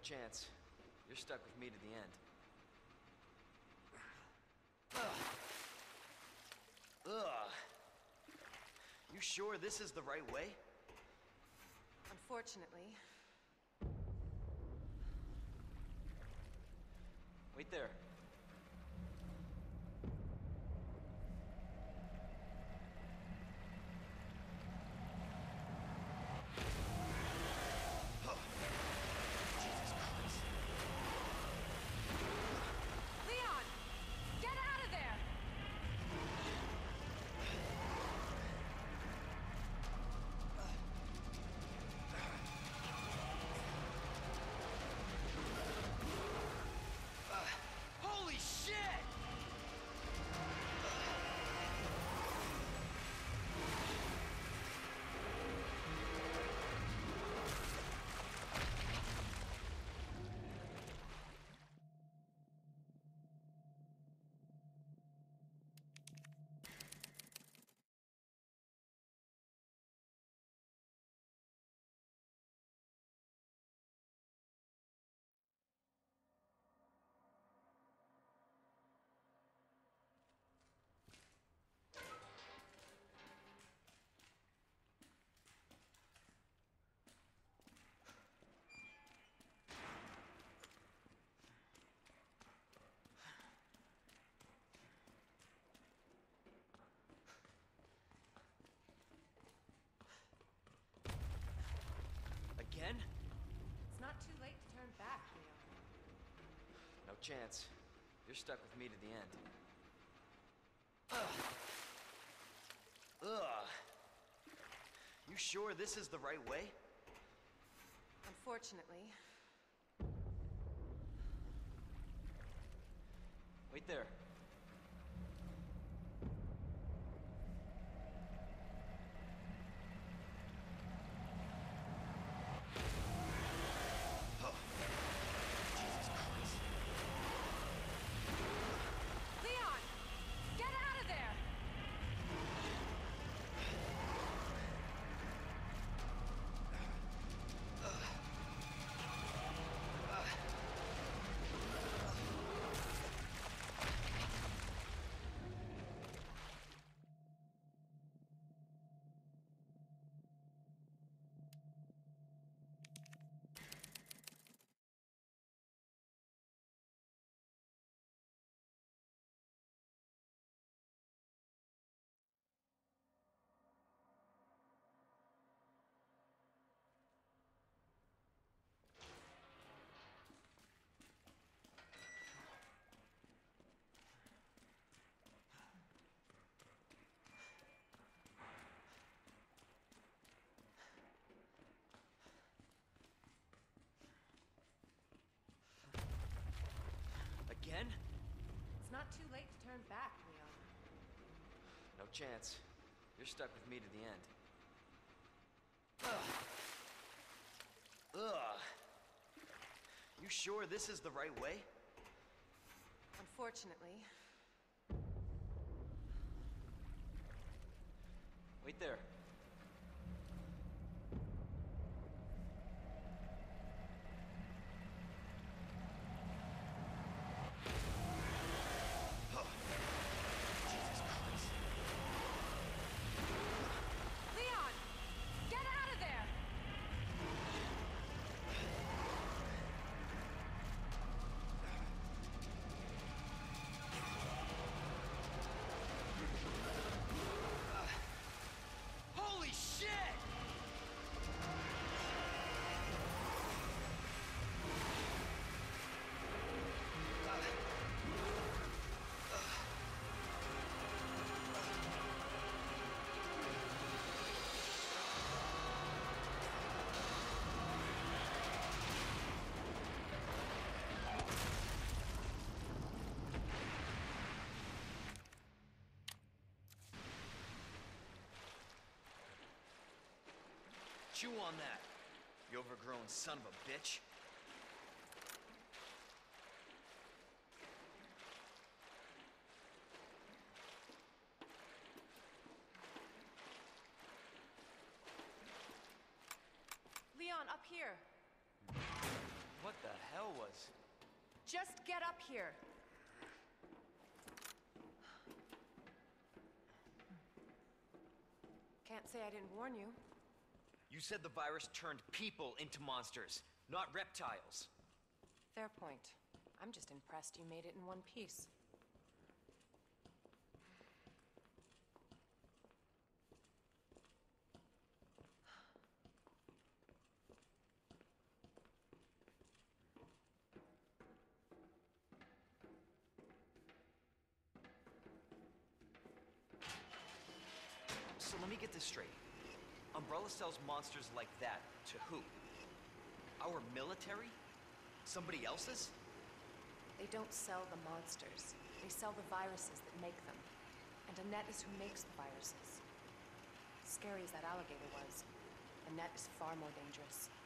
No chance. You're stuck with me to the end. Ugh. You sure this is the right way? Unfortunately. Wait there. Leon! Get out of there! Holy shit! Again? It's not too late to turn back, Leon. No chance. You're stuck with me to the end. Ugh. You sure this is the right way? Unfortunately. Wait there. Leon! Get out of there! Again? It's not too late to turn back, Leon. No chance. You're stuck with me to the end. Ugh. You sure this is the right way? Unfortunately. Wait there. Leon! Get out of there! Holy shit! Chew on that, you overgrown son of a bitch. Leon, up here. What the Just get up here. Can't say I didn't warn you. You said the virus turned people into monsters, not reptiles. Fair point. I'm just impressed you made it in one piece. So let me get this straight. Umbrella sells monsters like that to who? Our military? Somebody else's? They don't sell the monsters. They sell the viruses that make them. And Annette is who makes the viruses. Scary as that alligator was, Annette is far more dangerous.